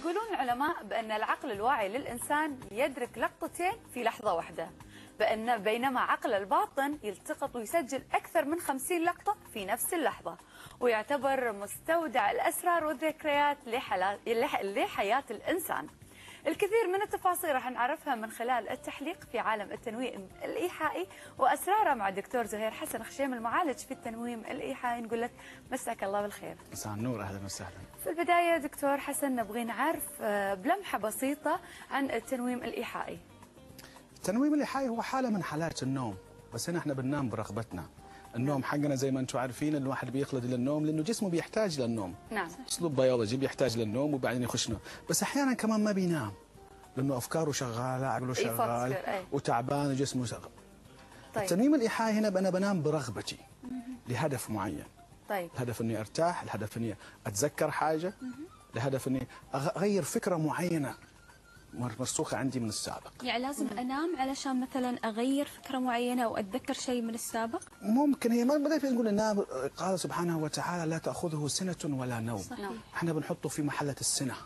يقولون العلماء بأن العقل الواعي للإنسان يدرك لقطتين في لحظة واحدة، بينما عقل الباطن يلتقط ويسجل أكثر من 50 لقطة في نفس اللحظة، ويعتبر مستودع الأسرار والذكريات لحياة الإنسان. الكثير من التفاصيل راح نعرفها من خلال التحليق في عالم التنويم الإيحائي وأسراره مع الدكتور زهير حسن خشيم المعالج في التنويم الإيحائي. نقول لك مساك الله بالخير. مساء النور، أهلا وسهلا. في البداية دكتور حسن نبغي نعرف بلمحة بسيطة عن التنويم الإيحائي. التنويم الإيحائي هو حالة من حالات النوم، بس هنا احنا بننام برغبتنا. النوم حقنا زي ما انتم عارفين الواحد بيخلد للنوم لانه جسمه بيحتاج للنوم. نعم. اسلوب بيولوجي بيحتاج للنوم وبعدين يخش نوم، بس احيانا كمان ما بينام لانه افكاره شغاله، عقله شغال وتعبان وجسمه شغال. طيب. التنويم الإيحائي هنا انا بنام برغبتي لهدف معين. طيب. الهدف اني ارتاح، الهدف اني اتذكر حاجه، الهدف اني اغير فكره معينه مرسوخه عندي من السابق. يعني لازم انام علشان مثلا اغير فكره معينه او اتذكر شيء من السابق؟ ممكن هي ما بدأت نقول انها قال سبحانه وتعالى لا تاخذه سنه ولا نوم. صحيح. احنا بنحطه في محله السنه.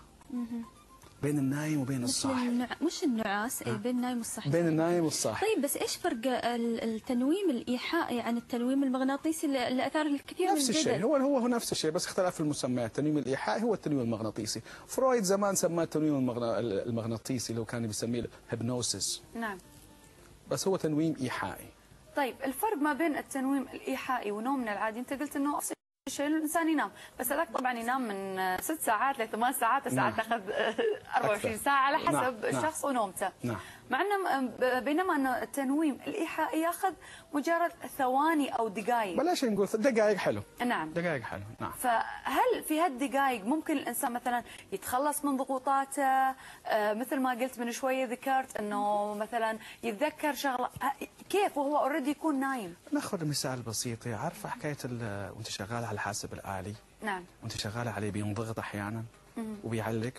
بين النايم وبين الصاحي. مش النعاس، اي بين النايم والصاحي. بين النايم والصاحي. طيب بس ايش فرق التنويم الايحائي عن التنويم المغناطيسي اللي اثار الكثير من نفس الشيء، هو نفس الشيء بس اختلاف في المسميات. التنويم الايحائي هو التنويم المغناطيسي. فرويد زمان سماه التنويم المغناطيسي اللي هو كان بيسميه هيبنوسيس. نعم. بس هو تنويم ايحائي. طيب الفرق ما بين التنويم الايحائي ونومنا العادي، انت قلت انه الشيء الانسان ينام، بس هذاك طبعا ينام من 6 ساعات ل 8 ساعات، ساعات تاخذ 24 ساعه على حسب الشخص ونومته. نعم. مع انه بينما انه التنويم الايحائي ياخذ مجرد ثواني او دقائق. بلاش نقول دقائق، حلو. نعم. دقائق حلو. نعم. فهل في هالدقائق ممكن الانسان مثلا يتخلص من ضغوطاته؟ مثل ما قلت من شويه ذكرت انه مثلا يتذكر شغله، كيف وهو اوريدي يكون نايم؟ ناخذ مثال بسيط. عارفه حكايه وانت شغاله على الحاسب الآلي؟ نعم. وانت شغاله عليه بينضغط احيانا وبيعلق.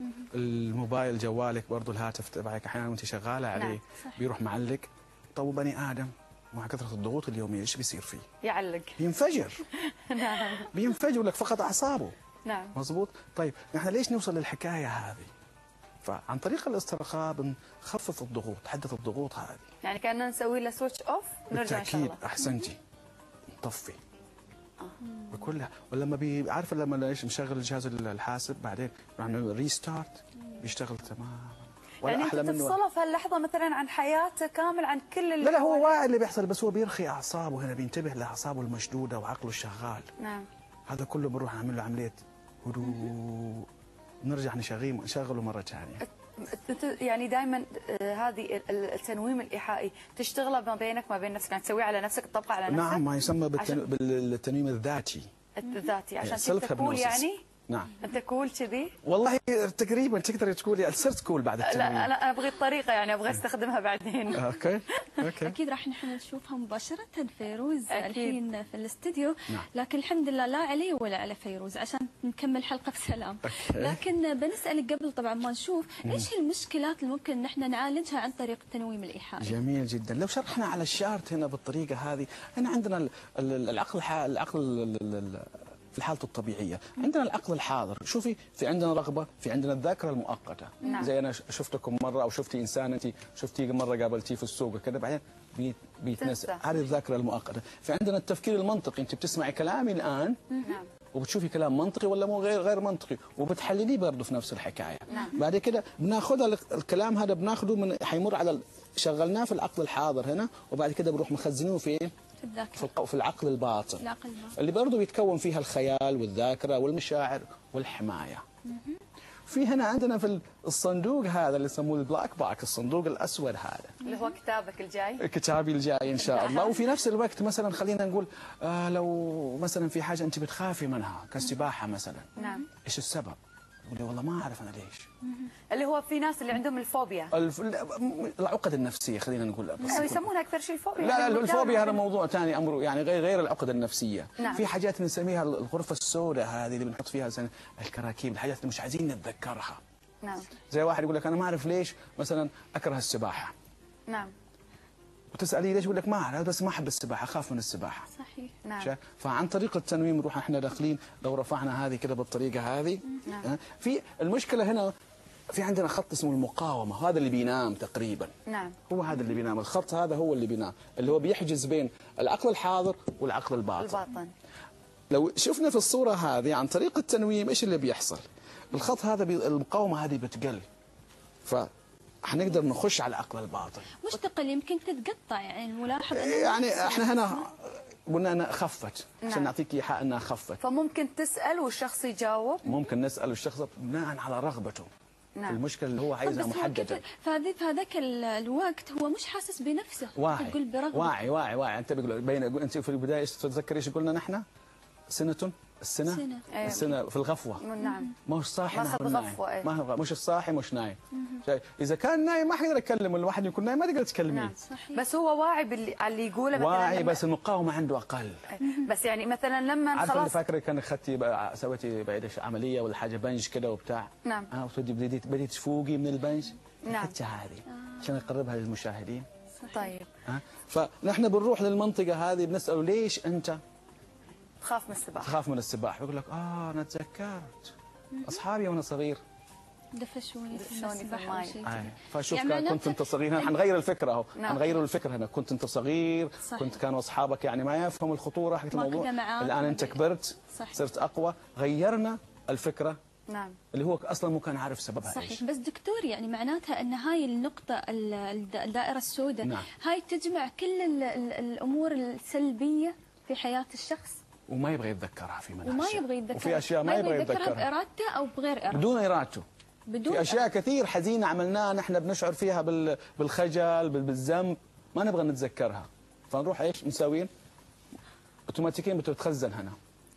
الموبايل جوالك برضه الهاتف تبعك احيانا وانت شغاله عليه. نعم. بيروح معلق. طب بني ادم مع كثره الضغوط اليوميه ايش بيصير فيه؟ يعلق. بينفجر. نعم. بينفجر لك فقط اعصابه. نعم. مظبوط. طيب نحن ليش نوصل للحكايه هذه؟ فعن طريق الاسترخاء بنخفف الضغوط، حدة الضغوط هذه. يعني كأننا نسوي له سويتش اوف ونرجع نشغله. بالتأكيد احسنتي. نطفي. بكلها. ولما عارفه لما ليش نشغل الجهاز الحاسب بعدين نعمل ريستارت بيشتغل تماما. يعني انت تفصله في اللحظه مثلا عن حياته كامل، عن كل اللي لا هو واعي اللي بيحصل، بس هو بيرخي اعصابه هنا، بينتبه لاعصابه المشدوده وعقله الشغال. نعم. هذا كله بنروح نعمل له عمليه هدوء، نرجع نشغله مره ثانيه. يعني دائما هذه التنويم الايحائي تشتغله ما بينك ما بين نفسك، يعني تسويه على نفسك، تطبقه على نفسك؟ نعم، ما يسمى بالتنويم الذاتي. الذاتي عشان تكون يعني. نعم. انت كول كذي؟ والله تقريبا تقدر تقولي صرت كول بعد التنويم. لا انا ابغي الطريقه، يعني ابغى استخدمها بعدين. اوكي. اكيد راح نحن نشوفها مباشره فيروز أكيد. الحين في الاستديو. نعم. لكن الحمد لله لا علي ولا على فيروز عشان نكمل حلقه بسلام. أوكي. لكن بنسالك قبل طبعا ما نشوف ايش المشكلات اللي ممكن نحن نعالجها عن طريق التنويم الايحائي. جميل جدا. لو شرحنا على الشارت هنا بالطريقه هذه، هنا عندنا العقل في حالته الطبيعيه، عندنا العقل الحاضر. شوفي، في عندنا رغبه، في عندنا الذاكره المؤقته. نعم. زي انا شفتكم مره او شفتي انسان انت شفتيه مره قابلتيه في السوق كذا بعدين بيتنسى. هذه الذاكره المؤقته. في عندنا التفكير المنطقي، انت بتسمعي كلامي الان. نعم. وبتشوفي كلام منطقي ولا مو غير منطقي وبتحلليه برضه في نفس الحكايه. نعم. بعد كده بناخذها الكلام هذا بناخذه من حيمر على شغلناه في العقل الحاضر هنا، وبعد كده بنروح مخزنينه في في العقل الباطن. اللي برضه بيتكون فيها الخيال والذاكره والمشاعر والحمايه. في هنا عندنا في الصندوق هذا اللي يسموه البلاك باك، الصندوق الاسود هذا اللي هو كتابك الجاي. كتابي الجاي ان شاء الله. وفي نفس الوقت مثلا خلينا نقول لو مثلا في حاجه انت بتخافي منها كالسباحه مثلا. نعم. ايش السبب؟ تقولي والله ما اعرف انا ليش. اللي هو في ناس اللي عندهم الفوبيا. العقد النفسيه خلينا نقول. بس يسمونها اكثر شيء الفوبيا. لا الفوبيا هذا موضوع ثاني امره، يعني غير العقد النفسيه. نعم. في حاجات نسميها الغرفه السوداء هذه اللي بنحط فيها الكراكيب، الحاجات اللي مش عايزين نتذكرها. نعم. زي واحد يقول لك انا ما اعرف ليش مثلا اكره السباحه. نعم. وتساليه ليش؟ يقول لك ما اعرف، بس ما احب السباحه، اخاف من السباحه. صحيح. صحيح. نعم. فعن طريق التنويم نروح احنا داخلين لو رفعنا هذه كده بالطريقه هذه. نعم. في المشكله هنا في عندنا خط اسمه المقاومه، هذا اللي بينام تقريبا. نعم. هو هذا اللي بينام، الخط هذا هو اللي بينام، اللي هو بيحجز بين العقل الحاضر والعقل الباطن. لو شفنا في الصوره هذه عن طريق التنويم ايش اللي بيحصل؟ الخط هذا المقاومه هذه بتقل، فحنقدر نخش على العقل الباطن. مش تقل، يمكن تتقطع، يعني الملاحظ يعني احنا هنا قلنا انها خفت عشان نعم. نعطيك اياها انها خفت. فممكن تسال والشخص يجاوب. ممكن نسال الشخص بناء على رغبته. نعم. المشكله اللي هو عايزها محدده. في هذاك الوقت هو مش حاسس بنفسه. واعي. تقول برغبة. واعي انت انت في البدايه تتذكر ايش قلنا نحن؟ السنه في الغفوه. نعم. مش صاحي ما نايم. غفوة. مش الصاحي مش نايم. اذا كان نايم ما حيقدر يتكلم، الواحد يكون نايم ما تقدر تكلميه. نعم. بس هو واعي على اللي يقوله مثلا. واعي بس المقاومه عنده اقل. بس يعني مثلا لما عارفه اللي خلاص فاكره كان اخذتي سويتي بعد عمليه ولا حاجه بنج كده وبتاع. نعم. بديتي تفوقي من البنج. نعم. اخذتي هذه عشان اقربها للمشاهدين. طيب. فنحن بنروح للمنطقه هذه بنساله ليش انت تخاف من السباحه؟ تخاف من السباحه؟ يقول لك انا تذكرت اصحابي وانا صغير دفشوني في الماء. فشوف يعني كنت انت صغير. حنغير الفكره اهو. نعم. حنغير الفكره هنا. كنت انت صغير. صحيح. كنت كانوا اصحابك يعني ما يفهموا الخطوره حق الموضوع. الان انت كبرت. صحيح. صرت اقوى. غيرنا الفكره. نعم. اللي هو اصلا مو كان عارف سببها. صحيح. ايش. بس دكتور يعني معناتها ان هاي النقطه الدائره السوداء. نعم. هاي تجمع كل الامور السلبيه في حياه الشخص، وما يبغى يتذكرها في منهج. وما يبغى يتذكرها، وفي اشياء ما يبغى يتذكرها بارادته او بغير ارادته. بدون ارادته. في اشياء كثير حزينه عملناها نحن بنشعر فيها بالخجل بالذنب، ما نبغى نتذكرها، فنروح ايش مساويين؟ اوتوماتيكيا بتتخزن هنا.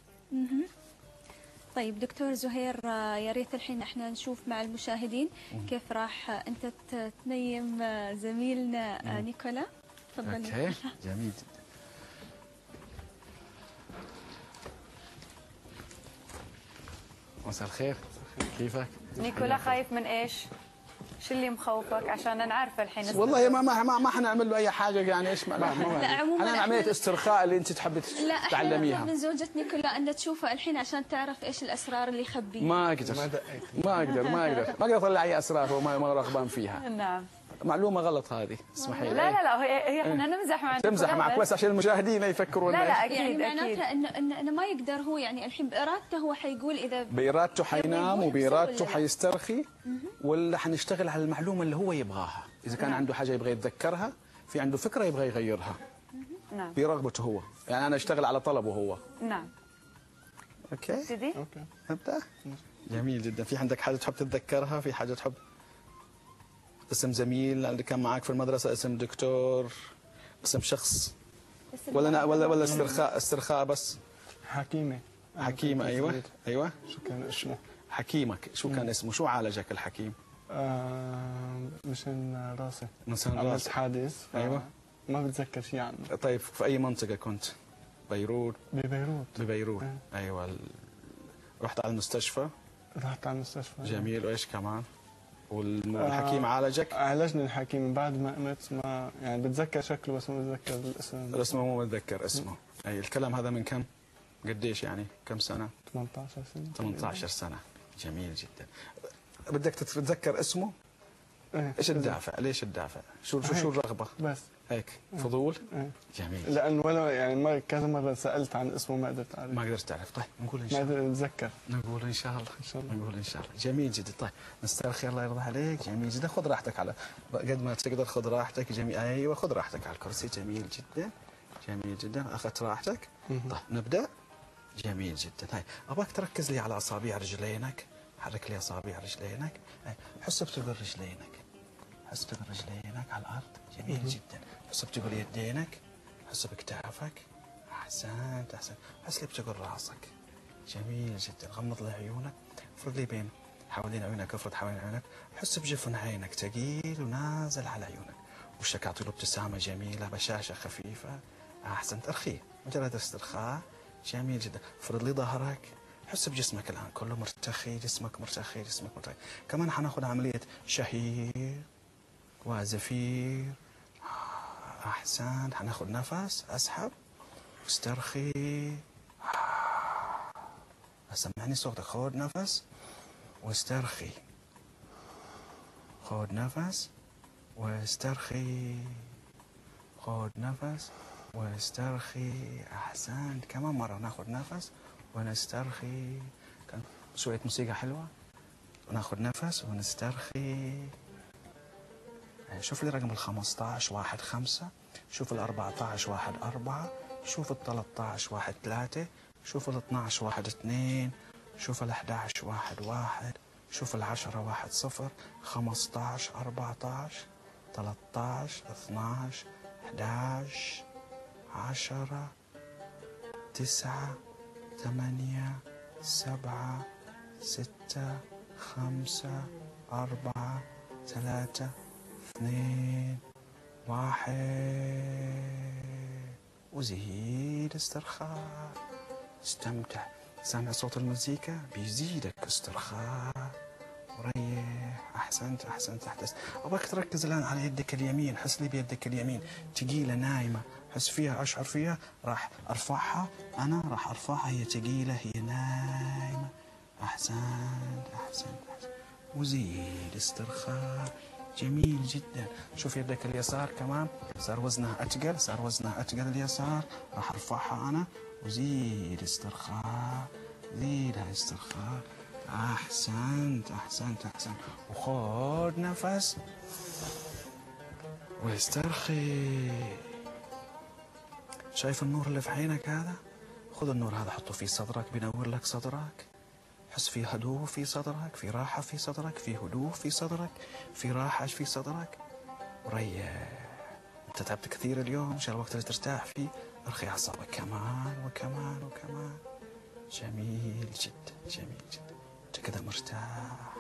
طيب دكتور زهير، يا ريت الحين احنا نشوف مع المشاهدين كيف راح انت تنيم زميلنا نيكولا. تفضل. اوكي جميل جدا. مساء الخير، كيفك؟ نيكولا خايف من ايش؟ شو اللي مخوفك عشان انا عارفه الحين؟ والله ما حنعمل له اي حاجه يعني ايش لا عموما انا عمليه استرخاء اللي انت تحبي تتعلميها. لا، من زوجة نيكولا ان تشوفه الحين عشان تعرف ايش الاسرار اللي يخبيها. ما اقدر اطلع اي اسرار هو ما رغبان فيها. نعم. معلومه غلط هذه، اسمحي لي. لا هي احنا نمزح معك. تمزح معك بس عشان المشاهدين يفكرون. لا اكيد يعني معناتها انه ما يقدر هو، يعني الحين بارادته هو حيقول، اذا بارادته حينام وبارادته حيسترخي، ولا حنشتغل على المعلومه اللي هو يبغاها. اذا كان عنده حاجه يبغى يتذكرها، في عنده فكره يبغى يغيرها. نعم. برغبته هو، يعني انا اشتغل على طلبه هو. نعم. اوكي. تبتدي؟ نبدا. جميل جدا. في عندك حاجه تحب تتذكرها؟ في حاجه تحب؟ اسم زميل اللي كان معك في المدرسه، اسم دكتور، اسم شخص، ولا استرخاء بس؟ حكيمه. ايوه. شو كان اسمه؟ حكيمك شو كان اسمه؟ شو عالجك الحكيم؟ مشان راسي. عملت حادث. ايوه. ما بتذكر شيء عنه. طيب في اي منطقه كنت؟ ببيروت. ايوه. رحت على المستشفى؟ رحت على المستشفى. جميل. وايش كمان؟ والحكيم عالجك؟ عالجني الحكيم. من بعد ما قمت ما يعني بتذكر شكله بس ما بتذكر الاسم. الاسم مو متذكر اسمه. اي الكلام هذا من كم؟ قديش يعني؟ كم سنه؟ 18 سنه. 18 سنه. جميل جدا. بدك تتذكر اسمه؟ ايش الدافع؟ ليش الدافع؟ شو الرغبه؟ بس هيك فضول؟ جميل. لانه ولا يعني ما كذا مره سالت عن اسمه ما قدرت اعرف. ما قدرت تعرف. طيب نقول ان شاء الله. ما قدرت اتذكر. نقول ان شاء الله. نقول ان شاء الله. جميل جدا. طيب نسترخي الله يرضى عليك. جميل جدا. خذ راحتك على قد ما تقدر. خذ راحتك. جميل. ايوه خذ راحتك على الكرسي. جميل جدا. جميل جدا. اخذت راحتك. طيب نبدا. جميل جدا. هاي ابغاك تركز لي على اصابع رجلينك. حرك لي اصابع رجلينك. حس بتقل رجلينك. حس بتقل رجلينك على الارض. جميل جدا. حس بتقل يدينك. حس بكتافك. احسنت. حس لي بتقل راسك. جميل جدا. غمض لي عيونك. افرد لي بين حوالين عيونك. افرد حوالين عيونك. حس بجفن عينك ثقيل ونازل على عيونك. وشك اعطي له ابتسامه جميله، بشاشه خفيفه. احسنت. ارخيه مجرد استرخاء. جميل جدا. افرد لي ظهرك. حس بجسمك الان كله مرتخي. جسمك مرتخي. كمان حناخذ عمليه شهيق وزفير. احسن. حناخذ نفس. اسحب واسترخي. سمعني صوتك. خذ نفس واسترخي. خذ نفس واسترخي. خذ نفس واسترخي. أحسنت. كمان مرة ناخذ نفس ونسترخي. شوية موسيقى حلوة. وناخذ نفس ونسترخي. شوف لي رقم ال15 1 5. شوف ال14 1 4. شوف ال13 1 3. شوف ال12 1 2. شوف ال11 1 1. شوف ال10 1 0. 15 14 13 12 11 10 9 8 7 6 5 4 3 2 1. وزيد استرخاء. استمتع. سامع صوت المزيكا بيزيدك استرخاء. وريح. احسنت احسنت احسنت. ابغاك تركز الان على يدك اليمين. حس لي بيدك اليمين ثقيله نايمه. حس فيها اشعر فيها. راح ارفعها. انا راح ارفعها. هي ثقيله هي نايمه. احسنت احسنت احسنت. وزيد استرخاء. جميل جدا. شوف يدك اليسار كمان صار وزنها أثقل. صار وزنها أثقل اليسار. راح أرفعها أنا. وزيد استرخاء. زيدها استرخاء. أحسنت أحسنت أحسنت. وخذ نفس واسترخي. شايف النور اللي في عينك هذا؟ خذ النور هذا حطه في صدرك. بينور لك صدرك. حس في هدوء في صدرك. في راحة في صدرك. في هدوء في صدرك. في راحة في صدرك. وريح. انت تعبت كثير اليوم. ان شاء الله الوقت اللي ترتاح فيه ارخي اعصابك كمان وكمان وكمان. جميل جدا جميل جدا. انت كذا مرتاح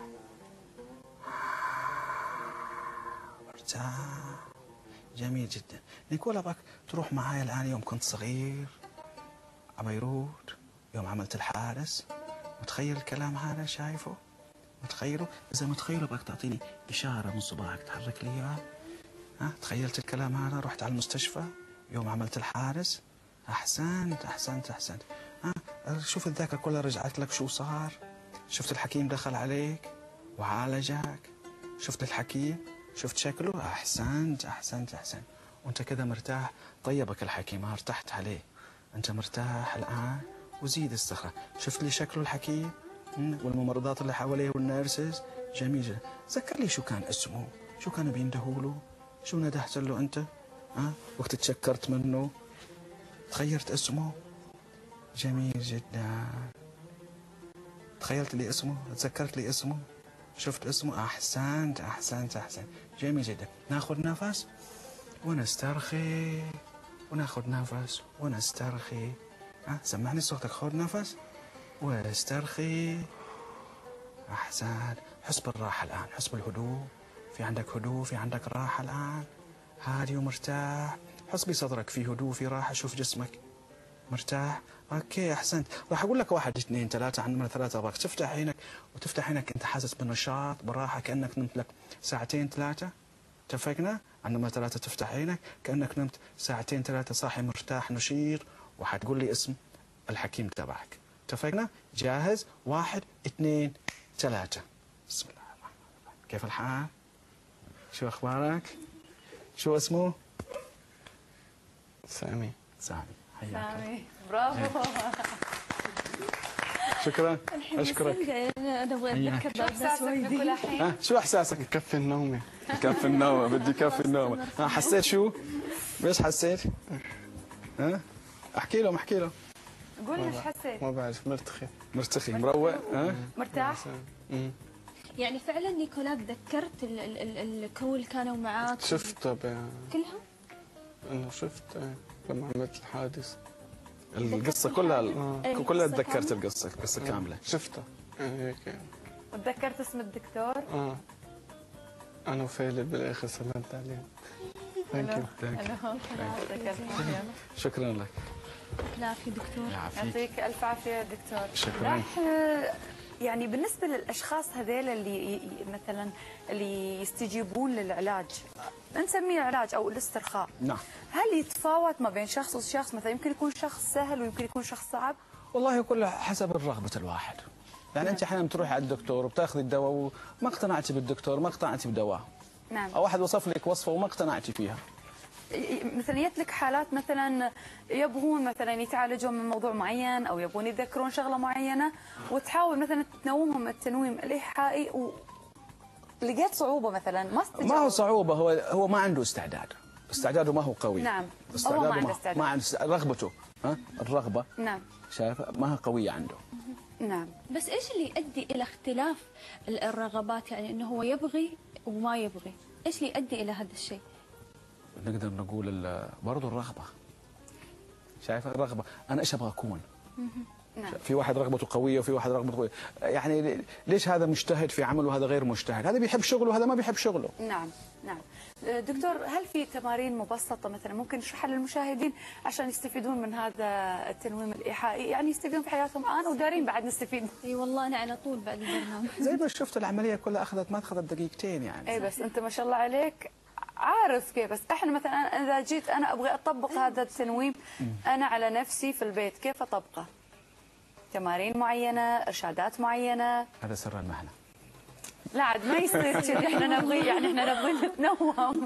مرتاح. جميل جدا. نيكولا ابغاك تروح معايا الان يوم كنت صغير بيروت. يوم عملت الحادث. متخيل الكلام هذا؟ شايفه؟ متخيله؟ إذا متخيله بدك تعطيني إشارة من صباعك تحرك لي إياها. ها؟ تخيلت الكلام هذا؟ رحت على المستشفى يوم عملت الحادث. أحسنت أحسنت أحسنت. ها؟ شوف الذاكرة كلها رجعت لك شو صار. شفت الحكيم دخل عليك وعالجك. شفت الحكيم؟ شفت شكله؟ أحسنت أحسنت أحسنت. وأنت كذا مرتاح. طيبك الحكيم. ارتحت عليه. أنت مرتاح الآن. وزيد استرخاء. شفت لي شكله الحكيم والممرضات اللي حواليه والنيرسز. جميل جدا. ذكر لي شو كان اسمه. شو كانوا بيندهوا له. شو ندهت له انت. وقت تشكرت منه تخيرت اسمه. جميل جدا. تخيلت لي اسمه. تذكرت لي اسمه. شفت اسمه. احسنت احسنت احسنت. جميل جدا. ناخذ نفس ونسترخي. وناخذ نفس ونسترخي. سمعني صوتك. خذ نفس واسترخي. أحسن. حس بالراحة الآن. حس بالهدوء. في عندك هدوء. في عندك راحة الآن. هادي ومرتاح. حس بصدرك في هدوء في راحة. شوف جسمك مرتاح. أوكي أحسنت. راح أقول لك 1 2 3. عندنا 3 أبغاك تفتح عينك وتفتح عينك. أنت حاسس بالنشاط براحة كأنك نمت لك 2 3. اتفقنا؟ عندما 3 تفتح عينك كأنك نمت 2 3 صاحي مرتاح نشيط. وحتقول لي اسم الحكيم تبعك. اتفقنا؟ جاهز؟ 1 2 3. بسم الله الرحمن الرحيم. كيف الحال؟ شو اخبارك؟ شو اسمه؟ سامي. سامي. حياك الله. سامي برافو. شكرا. اشكرك. انا ابغى اتذكر بعض الناس وايدين. شو احساسك؟ يكفي النومي. يكفي النوم. بدي يكفي النوم. حسيت شو؟ ايش حسيت؟ احكي لهم احكي لهم. قول ايش حسيت. ما بعرف. مرتخي. مرتخي مروق. مرتاح. يعني فعلا نيكولا تذكرت الكرو اللي كانوا معاك. شفتها كلها؟ انه شفت لما عملت الحادث. القصة كلها كلها القصة تذكرت كاملة؟ القصة كاملة. شفتها هيك. وتذكرت اسم الدكتور. انا وفالد بالاخر سلمت عليه. ثانك يو. شكرا لك. لا في دكتور. يعطيك الف عافيه دكتور. شكرا. راح يعني بالنسبه للاشخاص هذيل اللي مثلا اللي يستجيبون للعلاج، نسميه علاج او الاسترخاء، نعم. هل يتفاوت ما بين شخص وشخص؟ مثلا يمكن يكون شخص سهل ويمكن يكون شخص صعب. والله كله حسب الرغبة الواحد. يعني انت احيانا بتروحي على الدكتور وبتاخذي الدواء وما اقتنعتي بالدكتور، ما اقتنعتي بدواه. نعم. او واحد وصف لك وصفه وما اقتنعتي فيها. مثلا جت لك حالات مثلا يبغون مثلا يتعالجون من موضوع معين او يبغون يتذكرون شغله معينه وتحاول مثلا تنومهم التنويم الايحائي ولقيت صعوبه مثلا ما استجابوا. ما هو صعوبه، هو ما عنده استعداد، استعداده ما هو قوي. نعم. استعداده هو ما عنده استعداد. ما عنده رغبته، الرغبه. نعم. شايفه ما هي قويه عنده. نعم. بس ايش اللي يؤدي الى اختلاف الرغبات؟ يعني انه هو يبغي وما يبغي، ايش اللي يؤدي الى هذا الشيء؟ نقدر نقول برضه الرغبه. شايفه الرغبه، انا ايش ابغى اكون؟ نعم. في واحد رغبته قويه وفي واحد رغبته قويه، يعني ليش هذا مجتهد في عمله وهذا غير مجتهد؟ هذا بيحب شغله وهذا ما بيحب شغله. نعم نعم. دكتور، هل في تمارين مبسطه مثلا ممكن نشرحها للمشاهدين عشان يستفيدون من هذا التنويم الايحائي، يعني يستفيدون في حياتهم الان ودارين بعد نستفيد؟ اي والله انا على طول بعد البرنامج. زي ما شفت العمليه كلها ما اخذت دقيقتين يعني. اي بس انت ما شاء الله عليك عارف كيف. بس احنا مثلا اذا جيت انا ابغى اطبق هذا التنويم انا على نفسي في البيت، كيف اطبقه؟ تمارين معينه، ارشادات معينه؟ هذا سر المهنه. لا عاد ما يصير كذي، احنا نبغي يعني احنا نبغي نتنوم.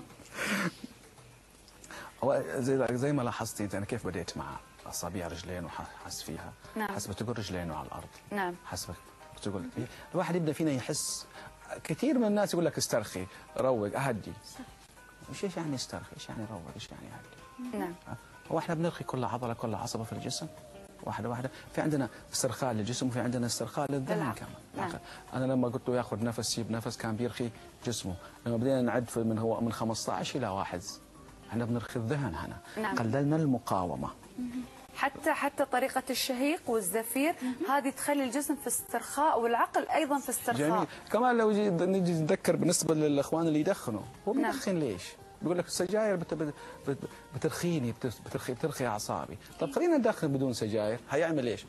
هو زي ما لاحظتي انت، انا كيف بديت مع اصابع رجلين وحس فيها. نعم. حسب تقول رجلينه على الارض. نعم. حسب تقول الواحد يبدا فينا يحس. كثير من الناس يقول لك استرخي، روق، اهدي. ايش يعني استرخي؟ ايش يعني روق؟ ايش يعني اهدي؟ نعم. هو احنا بنرخي كل عضله كل عصبه في الجسم واحده واحده. في عندنا استرخاء للجسم وفي عندنا استرخاء للذهن كمان. نعم. انا لما قلت له ياخذ نفس يجيب نفس كان بيرخي جسمه. لما بدينا نعد من 15 الى 1 احنا بنرخي الذهن هنا. نعم. قللنا المقاومه. حتى طريقة الشهيق والزفير هذه تخلي الجسم في استرخاء والعقل أيضا في استرخاء. جميل. كمان لو نجي نتذكر بالنسبة للأخوان اللي يدخنوا، هو نعم. بيدخن ليش؟ بيقول لك السجاير بترخيني، بترخي أعصابي. طب خلينا ندخن بدون سجاير، هيعمل ايش؟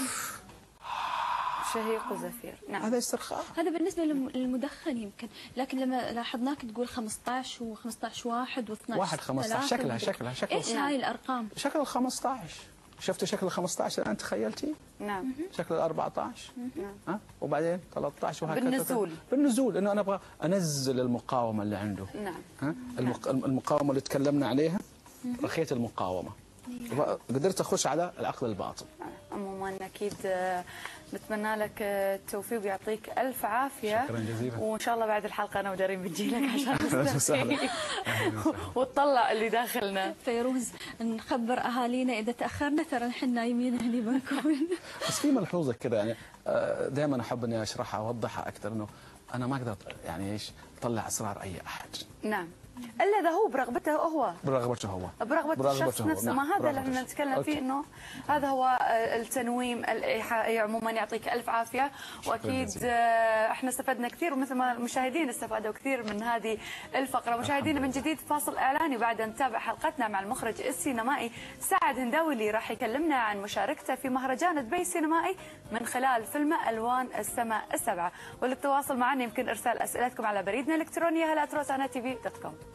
شهيق وزفير. نعم. هذا استرخاء. هذا بالنسبه للمدخن يمكن، لكن لما لاحظناك تقول 15 و15 واحد و12 واحد 15 شكلها ايش هاي الارقام؟ شكل ال 15. شفت شكل ال 15 الان تخيلتي؟ نعم. شكل ال 14. ها؟ وبعدين 13 وهكذا. بالنزول انه انا ابغى انزل المقاومه اللي عنده. نعم. ها؟ المقاومه اللي تكلمنا عليها، رخيت المقاومه. قدرت اخش على العقل الباطن. عموما اكيد نتمنى لك التوفيق ويعطيك الف عافيه. شكرا جزيلا. وان شاء الله بعد الحلقه انا ودارين بنجي لك عشان نستفيد وتطلع اللي داخلنا. فيروز، نخبر اهالينا اذا تاخرنا ترى نحن نايمين هني بنكون. بس في ملحوظه كذا يعني دائما احب اني اشرحها واوضحها اكثر، انه انا ما اقدر يعني ايش اطلع اسرار اي احد. نعم. الا اذا هو برغبته هو. برغبته هو. برغبة الشخص نفسه. نعم. ما هذا اللي احنا نتكلم فيه، انه هذا هو التنويم الايحائي. عموما يعطيك الف عافيه، واكيد احنا استفدنا كثير ومثل ما المشاهدين استفادوا كثير من هذه الفقره. مشاهدينا من جديد فاصل اعلاني، بعد نتابع حلقتنا مع المخرج السينمائي سعد هنداوي اللي راح يكلمنا عن مشاركته في مهرجان دبي السينمائي من خلال فيلمه الوان السماء السبعه. وللتواصل معنا يمكن ارسال اسئلتكم على بريدنا الالكتروني هلا@روتانا tv.com.